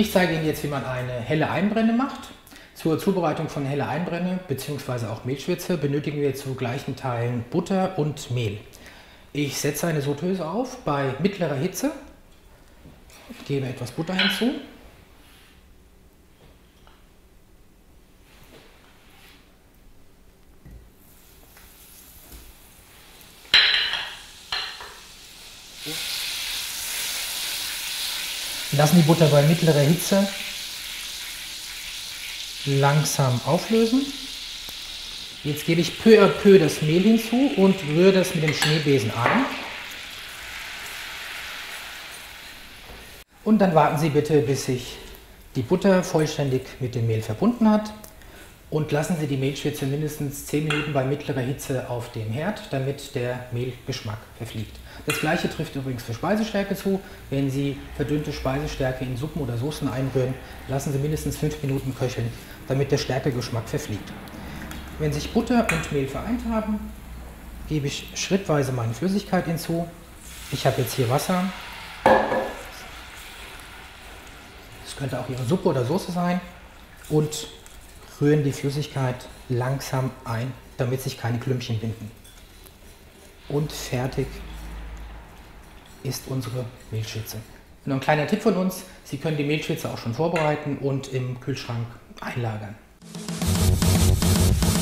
Ich zeige Ihnen jetzt, wie man eine helle Einbrenne macht. Zur Zubereitung von heller Einbrenne bzw. auch Mehlschwitze benötigen wir zu gleichen Teilen Butter und Mehl. Ich setze eine Sauteuse auf bei mittlerer Hitze, gebe etwas Butter hinzu. Lassen die Butter bei mittlerer Hitze langsam auflösen. Jetzt gebe ich peu à peu das Mehl hinzu und rühre das mit dem Schneebesen ein. Und dann warten Sie bitte, bis sich die Butter vollständig mit dem Mehl verbunden hat. Und lassen Sie die Mehlschwitze mindestens 10 Minuten bei mittlerer Hitze auf dem Herd, damit der Mehlgeschmack verfliegt. Das gleiche trifft übrigens für Speisestärke zu. Wenn Sie verdünnte Speisestärke in Suppen oder Soßen einrühren, lassen Sie mindestens 5 Minuten köcheln, damit der Stärkegeschmack verfliegt. Wenn sich Butter und Mehl vereint haben, gebe ich schrittweise meine Flüssigkeit hinzu. Ich habe jetzt hier Wasser. Das könnte auch Ihre Suppe oder Soße sein. Und rühren die Flüssigkeit langsam ein, damit sich keine Klümpchen binden. Und fertig ist unsere Mehlschwitze. Und ein kleiner Tipp von uns: Sie können die Mehlschwitze auch schon vorbereiten und im Kühlschrank einlagern.